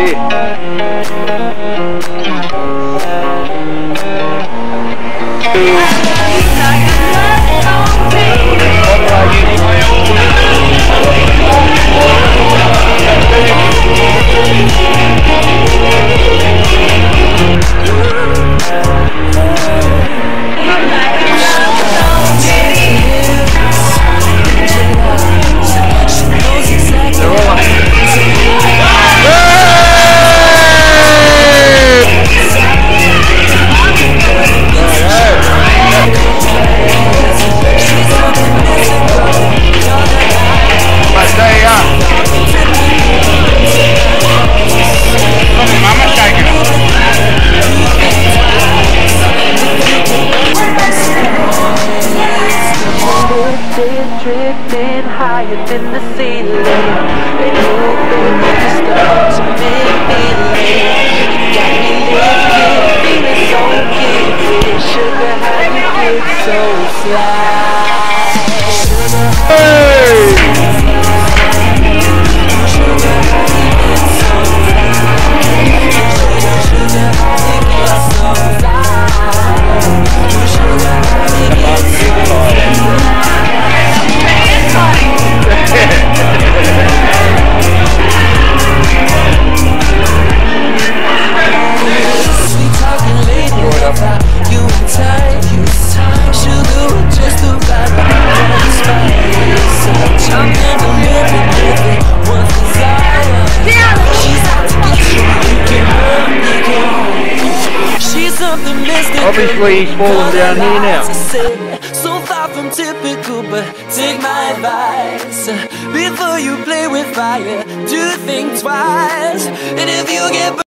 Drifting higher than the ceiling, and hoping to start to make me leave. You got me lifted, feeling so gifted. Sugar, how you get so sly? Sugar, obviously he's fallen down here now. So far from typical, but take my advice. Before you play with fire, do think twice. And if you get